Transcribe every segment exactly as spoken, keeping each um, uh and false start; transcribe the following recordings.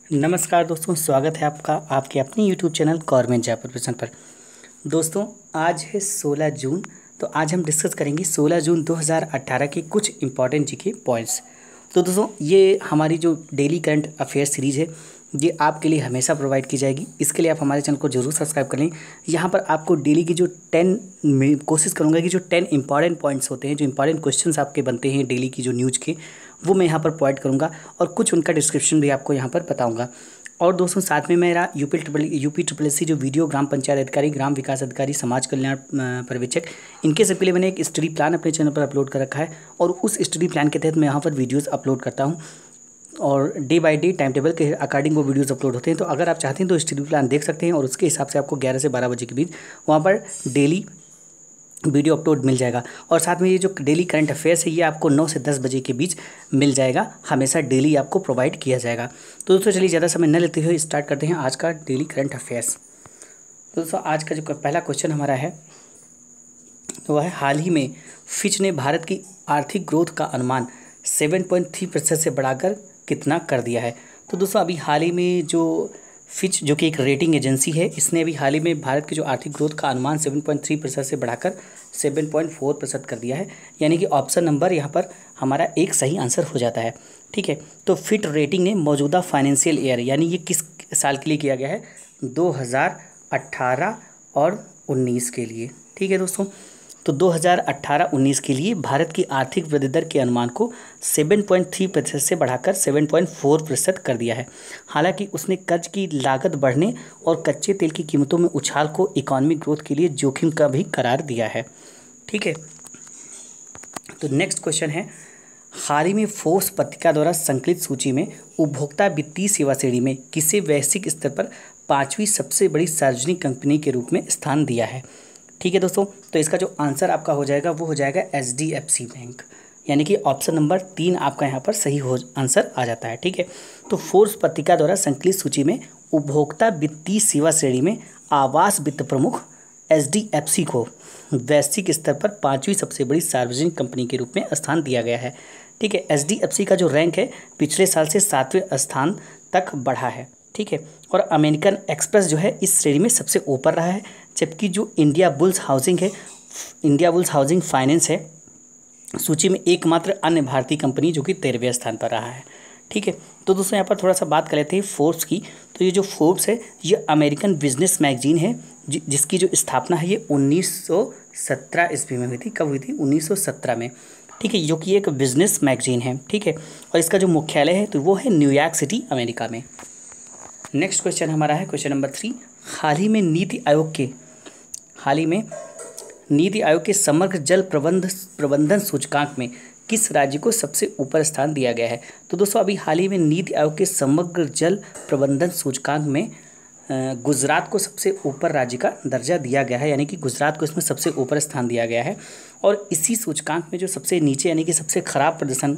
नमस्कार दोस्तों, स्वागत है आपका आपके अपने YouTube channel government job preparation पर। दोस्तों, आज है सोलह जून। तो आज हम डिस्कस करेंगे सोलह जून दो हज़ार अठारह के कुछ इंपॉर्टेंट जीके पॉइंट्स। तो दोस्तों, ये हमारी जो डेली करंट अफेयर सीरीज़ है, ये आपके लिए हमेशा प्रोवाइड की जाएगी। इसके लिए आप हमारे चैनल को जरूर सब्सक्राइब कर लें। यहाँ पर आपको डेली की जो टेन मैं कोशिश करूँगा कि जो टेन इंपॉर्टेंट पॉइंट्स होते हैं, जो इंपॉर्टेंट क्वेश्चंस आपके बनते हैं डेली की जो न्यूज़ के, वो मैं यहाँ पर प्रोवाइड करूँगा और कुछ उनका डिस्क्रिप्शन भी आपको यहाँ पर बताऊँगा। और दोस्तों, साथ में मेरा UP triple UP triple S C जो वीडियो ग्राम पंचायत अधिकारी, ग्राम विकास अधिकारी, समाज कल्याण पर्यवेक्षक, इनके सबके लिए मैंने एक स्टडी प्लान अपने चैनल पर अपलोड कर रखा है और उस स्टडी प्लान के तहत मैं यहाँ पर वीडियोस अपलोड करता हूँ और day by day time table के अकॉर्डिंग वो वीडियोस अपलोड होते हैं। तो अगर आप चाहते हैं तो स्टडी प्लान देख सकते हैं और उसके हिसाब से आपको ग्यारह से बारह बजे के बीच वहाँ पर डेली वीडियो अपलोड मिल जाएगा। और साथ में ये जो डेली करंट अफेयर्स है, ये आपको नौ से दस बजे के बीच मिल जाएगा, हमेशा डेली आपको प्रोवाइड किया जाएगा। तो दोस्तों, चलिए ज़्यादा समय न लेते हुए स्टार्ट करते हैं आज का डेली करंट अफेयर्स। तो दोस्तों, आज का जो पहला क्वेश्चन हमारा है तो वह है, हाल ही में फिच ने भारत की आर्थिक ग्रोथ का अनुमान सात पॉइंट तीन प्रतिशत से बढ़ाकर कितना कर दिया है। तो दोस्तों, अभी हाल ही में जो फिच जो कि एक रेटिंग एजेंसी है, इसने अभी हाल ही में भारत की जो आर्थिक ग्रोथ का अनुमान सात पॉइंट तीन प्रतिशत से बढ़ाकर सात पॉइंट चार प्रतिशत कर दिया है। यानी कि ऑप्शन नंबर यहाँ पर हमारा एक सही आंसर हो जाता है। ठीक है, तो फिट रेटिंग ने मौजूदा फाइनेंशियल ईयर, यानी ये किस साल के लिए किया गया है, दो हज़ार अट्ठारह और उन्नीस के लिए। ठीक है दोस्तों, तो दो हज़ार अट्ठारह उन्नीस के लिए भारत की आर्थिक वृद्धि दर के अनुमान को सात पॉइंट तीन प्रतिशत से बढ़ाकर सात पॉइंट चार प्रतिशत कर दिया है। हालांकि उसने कर्ज की लागत बढ़ने और कच्चे तेल की कीमतों में उछाल को इकोनॉमिक ग्रोथ के लिए जोखिम का भी करार दिया है। ठीक है, तो नेक्स्ट क्वेश्चन है, हाल ही में फोर्ब्स पत्रिका द्वारा संकलित सूची में उपभोक्ता वित्तीय सेवा श्रेणी में किसे वैश्विक स्तर पर पाँचवीं सबसे बड़ी सार्वजनिक कंपनी के रूप में स्थान दिया है। ठीक है दोस्तों, तो इसका जो आंसर आपका हो जाएगा वो हो जाएगा H D F C bank, यानी कि ऑप्शन नंबर तीन आपका यहाँ पर सही हो आंसर आ जाता है। ठीक है, तो फोर्ब्स पत्रिका द्वारा संकलित सूची में उपभोक्ता वित्तीय सेवा श्रेणी में आवास वित्त प्रमुख एच डी एफ सी को वैश्विक स्तर पर पाँचवीं सबसे बड़ी सार्वजनिक कंपनी के रूप में स्थान दिया गया है। ठीक है, एच डी एफ सी का जो रैंक है पिछले साल से सातवें स्थान तक बढ़ा है। ठीक है, और अमेरिकन एक्सप्रेस जो है इस श्रेणी में सबसे ऊपर रहा है, जबकि जो इंडिया बुल्स हाउसिंग है इंडिया बुल्स हाउसिंग फाइनेंस है सूची में एकमात्र अन्य भारतीय कंपनी जो कि तेरहवें स्थान पर रहा है। ठीक है, तो दोस्तों यहाँ पर थोड़ा सा बात कर लेते हैं फोर्ब्स की। तो ये जो फोर्ब्स है, ये अमेरिकन बिजनेस मैगजीन है जि, जिसकी जो स्थापना है ये उन्नीस सौ सत्रह ईस्वी में हुई थी। कब हुई थी? उन्नीस सौ सत्रह में। ठीक है, जो कि एक बिजनेस मैगजीन है। ठीक है, और इसका जो मुख्यालय है तो वो है न्यूयॉर्क सिटी, अमेरिका में। नेक्स्ट क्वेश्चन हमारा है क्वेश्चन नंबर थ्री, हाल ही में नीति आयोग के हाल ही में नीति आयोग के समग्र जल प्रबंध प्रबंधन सूचकांक में किस राज्य को सबसे ऊपर स्थान दिया गया है। तो दोस्तों, अभी हाल ही में नीति आयोग के समग्र जल प्रबंधन सूचकांक में गुजरात को सबसे ऊपर राज्य का दर्जा दिया गया है, यानी कि गुजरात को इसमें सबसे ऊपर स्थान दिया गया है। और इसी सूचकांक में जो सबसे नीचे यानी कि सबसे खराब प्रदर्शन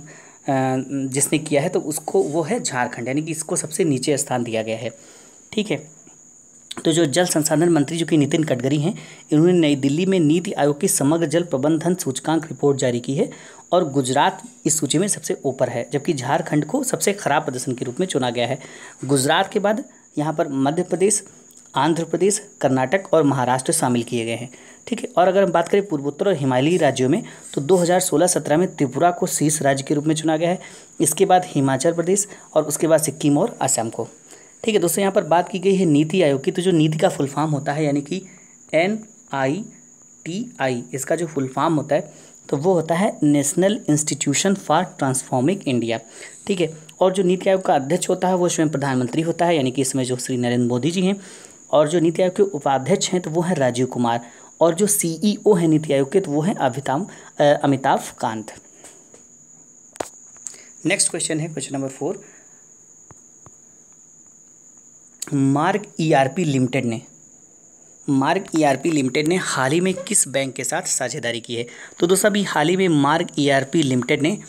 जिसने किया है तो उसको वो है झारखंड, यानी कि इसको सबसे नीचे स्थान दिया गया है। ठीक है, तो जो जल संसाधन मंत्री जो कि नितिन गडकरी हैं, इन्होंने नई दिल्ली में नीति आयोग की समग्र जल प्रबंधन सूचकांक रिपोर्ट जारी की है और गुजरात इस सूची में सबसे ऊपर है, जबकि झारखंड को सबसे खराब प्रदर्शन के रूप में चुना गया है। गुजरात के बाद यहाँ पर मध्य प्रदेश, आंध्र प्रदेश, कर्नाटक और महाराष्ट्र शामिल किए गए हैं। ठीक है, और अगर हम बात करें पूर्वोत्तर और हिमालयी राज्यों में, तो दो हज़ार सोलह सत्रह में त्रिपुरा को शीर्ष राज्य के रूप में चुना गया है, इसके बाद हिमाचल प्रदेश और उसके बाद सिक्किम और असम को। ठीक है दोस्तों, यहाँ पर बात की गई है नीति आयोग की। तो जो नीति का फुल फॉर्म होता है, यानी कि एन आई टी आई, इसका जो फुल फॉर्म होता है तो वो होता है National Institution for Transforming India. ठीक है, और जो नीति आयोग का अध्यक्ष होता है वो स्वयं प्रधानमंत्री होता है, यानी कि इसमें जो श्री नरेंद्र मोदी जी हैं। और जो नीति आयोग के उपाध्यक्ष हैं तो वो है राजीव कुमार, और जो सी ई ओ है नीति आयोग के तो वो है अमिताभ अमिताभ कांत। नेक्स्ट क्वेश्चन है question number four, Marg E R P limited ने मार्ग ई आर पी लिमिटेड ने हाल ही में किस बैंक के साथ साझेदारी की है। तो दोस्तों, अभी हाल ही में मार्ग ई आर पी लिमिटेड ने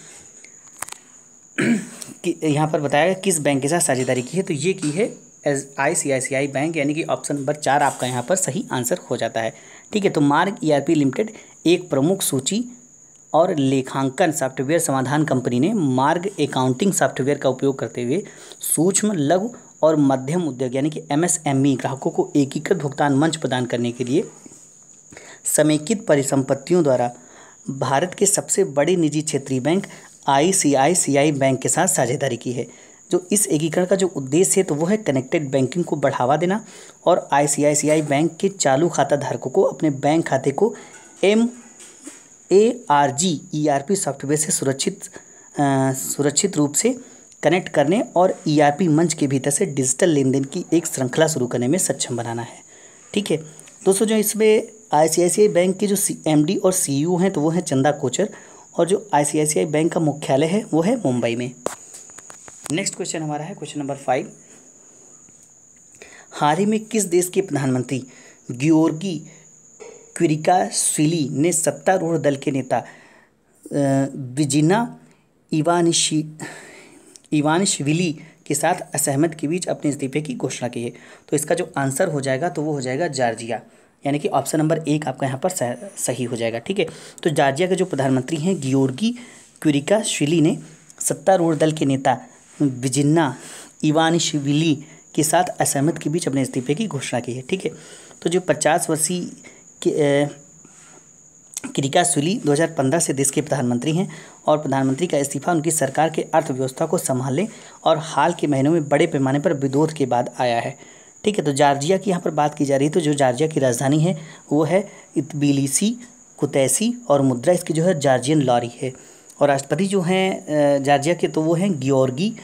यहाँ पर बताया गया किस बैंक के साथ साझेदारी की है। तो ये की है S I C I C I bank, यानी कि ऑप्शन नंबर चार आपका यहाँ पर सही आंसर हो जाता है। ठीक है, तो मार्ग ई आर पी लिमिटेड एक प्रमुख सूची और लेखांकन सॉफ्टवेयर समाधान कंपनी ने मार्ग अकाउंटिंग सॉफ्टवेयर का उपयोग करते हुए सूक्ष्म, लघु और मध्यम उद्योग यानी कि एम एस एम ई ग्राहकों को एकीकृत भुगतान मंच प्रदान करने के लिए समेकित परिसंपत्तियों द्वारा भारत के सबसे बड़े निजी क्षेत्रीय बैंक आई सी आई सी आई बैंक के साथ साझेदारी की है। जो इस एकीकरण का जो उद्देश्य है तो वो है कनेक्टेड बैंकिंग को बढ़ावा देना और आई सी आई सी आई बैंक के चालू खाता धारकों को अपने बैंक खाते को M A R G E R P software से सुरक्षित सुरक्षित रूप से कनेक्ट करने और ई आर पी मंच के भीतर से डिजिटल लेन देन की एक श्रृंखला शुरू करने में सक्षम बनाना है। ठीक है दोस्तों, जो इसमें आई सी आई सी आई बैंक के जो एम डी और सी ई ओ हैं तो वो हैं चंदा कोचर, और जो आई सी आई सी आई बैंक का मुख्यालय है वो है मुंबई में। नेक्स्ट क्वेश्चन हमारा है क्वेश्चन नंबर फाइव। हाल ही में किस देश के प्रधानमंत्री गियोर्गी क्विरिकाश्विली ने सत्तारूढ़ दल के नेता विजिना इवानिशी इवानिशविली के साथ असहमत के बीच अपने इस्तीफे की घोषणा की है? तो इसका जो आंसर हो जाएगा तो वो हो जाएगा जॉर्जिया, यानी कि ऑप्शन नंबर एक आपका यहाँ पर सही हो जाएगा। ठीक है, तो जॉर्जिया के जो प्रधानमंत्री हैं गियोर्गी क्विरिकाश्विली ने सत्तारूढ़ दल के नेता विजिना इवानिशविली के साथ असहमत के बीच अपने इस्तीफे की घोषणा की है। ठीक है, तो जो पचास वर्षीय क्विरिकाश्विली दो हज़ार पंद्रह से देश के प्रधानमंत्री हैं और प्रधानमंत्री का इस्तीफा उनकी सरकार के अर्थव्यवस्था को संभालने और हाल के महीनों में बड़े पैमाने पर विरोध के बाद आया है। ठीक है, तो जॉर्जिया की यहाँ पर बात की जा रही है, तो जो जॉर्जिया की राजधानी है वो है तबिलिसी, कुतैसी और मुद्रा इसकी जो है जॉर्जियन लॉरी है। और राष्ट्रपति जो हैं जॉर्जिया के तो वो हैं गियोर्गी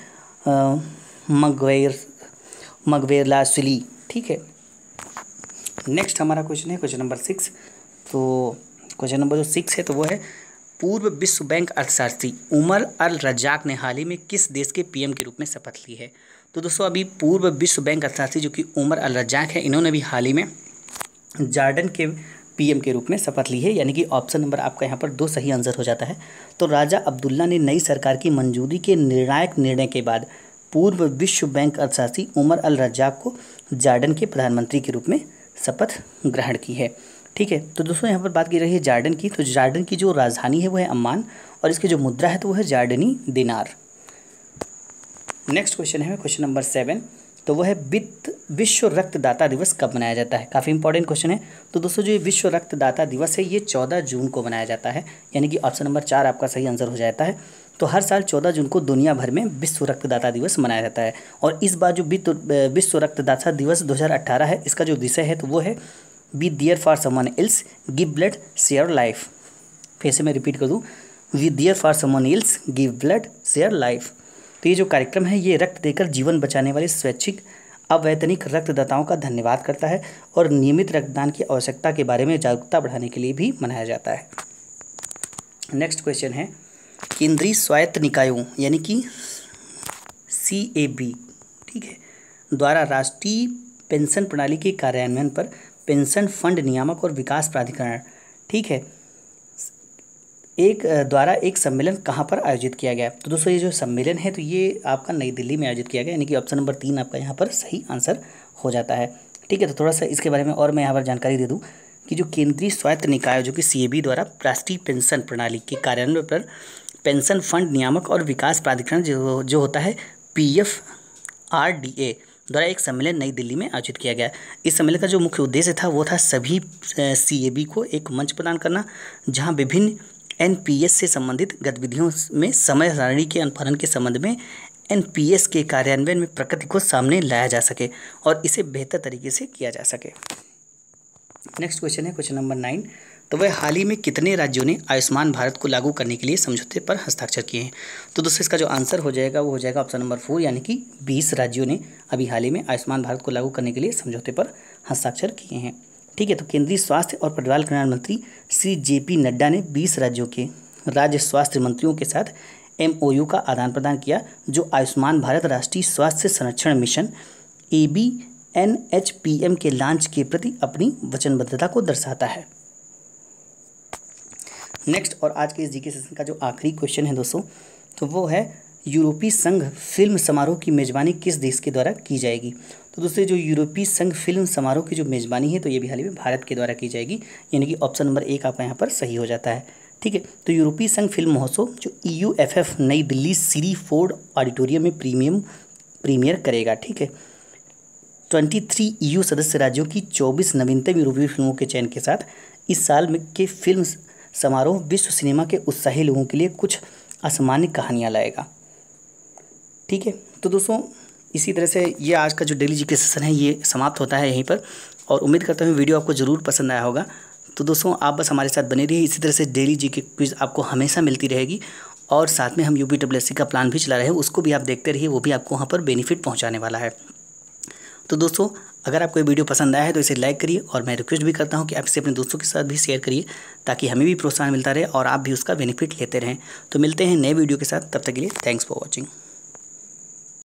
मगवेर मगवेरलाश्विली। ठीक है, नेक्स्ट हमारा क्वेश्चन है क्वेश्चन नंबर सिक्स। तो क्वेश्चन नंबर जो सिक्स है तो वो है पूर्व विश्व बैंक अर्थशास्त्री उमर अल रज्जाक ने हाल ही में किस देश के पी एम के रूप में शपथ ली है? तो दोस्तों अभी पूर्व विश्व बैंक अर्थशास्त्री जो कि उमर अल रज्जाक है, इन्होंने भी हाल ही में जॉर्डन के पी एम के रूप में शपथ ली है, यानी कि ऑप्शन नंबर आपका यहाँ पर दो सही आंसर हो जाता है। तो राजा अब्दुल्ला ने नई सरकार की मंजूरी के निर्णायक निर्णय के बाद पूर्व विश्व बैंक अर्थशास्त्री उमर अल रज्जाक को जॉर्डन के प्रधानमंत्री के रूप में शपथ ग्रहण की है। ठीक है, तो दोस्तों यहाँ पर बात की रही है जॉर्डन की, तो जॉर्डन की जो राजधानी है वो है अम्मान और इसकी जो मुद्रा है तो वो है जॉर्डनी दिनार। नेक्स्ट क्वेश्चन है क्वेश्चन नंबर सेवन। तो वो है वित्त विश्व रक्तदाता दिवस कब मनाया जाता है? काफ़ी इंपॉर्टेंट क्वेश्चन है। तो दोस्तों जो ये विश्व रक्तदाता दिवस है ये चौदह जून को मनाया जाता है, यानी कि ऑप्शन नंबर चार आपका सही आंसर हो जाता है। तो हर साल चौदह जून को दुनिया भर में विश्व रक्तदाता दिवस मनाया जाता है और इस बार जो विश्व रक्तदाता दिवस दो हज़ार अट्ठारह है इसका जो विषय है तो वो है be there for someone else, give blood, share life. फिर से मैं रिपीट कर दूँ, be there for someone else, give blood, share life. तो ये जो कार्यक्रम है ये रक्त देकर जीवन बचाने वाले स्वैच्छिक अवैतनिक रक्तदाताओं का धन्यवाद करता है और नियमित रक्तदान की आवश्यकता के बारे में जागरूकता बढ़ाने के लिए भी मनाया जाता है। नेक्स्ट क्वेश्चन है केंद्रीय स्वायत्त निकायों यानी कि सी ए बी, ठीक है, द्वारा राष्ट्रीय पेंशन प्रणाली के कार्यान्वयन पर पेंशन फंड नियामक और विकास प्राधिकरण, ठीक है, एक द्वारा एक सम्मेलन कहाँ पर आयोजित किया गया? तो दोस्तों ये जो सम्मेलन है तो ये आपका नई दिल्ली में आयोजित किया गया, यानी कि ऑप्शन नंबर तीन आपका यहाँ पर सही आंसर हो जाता है। ठीक है, तो थोड़ा सा इसके बारे में और मैं यहाँ पर जानकारी दे दूँ कि जो केंद्रीय स्वायत्त निकाय जो कि सी ए बी द्वारा राष्ट्रीय पेंशन प्रणाली के कार्यान्वयन पर पेंशन फंड नियामक और विकास प्राधिकरण जो जो होता है P F R D A द्वारा एक सम्मेलन नई दिल्ली में आयोजित किया गया। इस सम्मेलन का जो मुख्य उद्देश्य था वो था सभी सी ए बी को एक मंच प्रदान करना जहाँ विभिन्न एन पी एस से संबंधित गतिविधियों में समय सारणी के अनुपालन के संबंध में एन पी एस के कार्यान्वयन में प्रकृति को सामने लाया जा सके और इसे बेहतर तरीके से किया जा सके। नेक्स्ट क्वेश्चन है क्वेश्चन नंबर नाइन। तो वह हाल ही में कितने राज्यों ने आयुष्मान भारत को लागू करने के लिए समझौते पर हस्ताक्षर किए हैं? तो दोस्तों इसका जो आंसर हो जाएगा वो हो जाएगा ऑप्शन नंबर फोर, यानी कि बीस राज्यों ने अभी हाल ही में आयुष्मान भारत को लागू करने के लिए समझौते पर हस्ताक्षर किए हैं। ठीक है, तो केंद्रीय स्वास्थ्य और परिवार कल्याण मंत्री श्री जे पी नड्डा ने बीस राज्यों के राज्य स्वास्थ्य मंत्रियों के साथ एम ओ यू का आदान प्रदान किया जो आयुष्मान भारत राष्ट्रीय स्वास्थ्य संरक्षण mission A B N H P M के लॉन्च के प्रति अपनी वचनबद्धता को दर्शाता है। नेक्स्ट और आज के इस जीके सेशन का जो आखिरी क्वेश्चन है दोस्तों तो वो है यूरोपीय संघ फिल्म समारोह की मेज़बानी किस देश के द्वारा की जाएगी? तो दोस्तों जो यूरोपीय संघ फिल्म समारोह की जो मेज़बानी है तो ये भी हाल ही में भारत के द्वारा की जाएगी, यानी कि ऑप्शन नंबर एक आपका यहाँ पर सही हो जाता है। ठीक है, तो यूरोपीय संघ फिल्म महोत्सव जो E U F F New Delhi Siri Fort auditorium में प्रीमियम प्रीमियर करेगा। ठीक है, तेईस ईयू सदस्य राज्यों की चौबीस नवीनतम यूरोपीय फिल्मों के चयन के साथ इस साल में के फिल्म समारोह विश्व सिनेमा के उत्साही लोगों के लिए कुछ असामान्य कहानियाँ लाएगा। ठीक है, तो दोस्तों इसी तरह से ये आज का जो डेली जीके सेशन है ये समाप्त होता है यहीं पर, और उम्मीद करता हूँ वीडियो आपको ज़रूर पसंद आया होगा। तो दोस्तों आप बस हमारे साथ बने रहिए, इसी तरह से डेली जीके क्विज आपको हमेशा मिलती रहेगी, और साथ में हम यूपी डब्ल्यूएससी का प्लान भी चला रहे हैं, उसको भी आप देखते रहिए, वो भी आपको वहाँ पर बेनिफिट पहुँचाने वाला है। तो दोस्तों अगर आपको ये वीडियो पसंद आया है तो इसे लाइक करिए, और मैं रिक्वेस्ट भी करता हूँ कि आप इसे अपने दोस्तों के साथ भी शेयर करिए, ताकि हमें भी प्रोत्साहन मिलता रहे और आप भी उसका बेनिफिट लेते रहें। तो मिलते हैं नए वीडियो के साथ, तब तक के लिए थैंक्स फॉर वॉचिंग।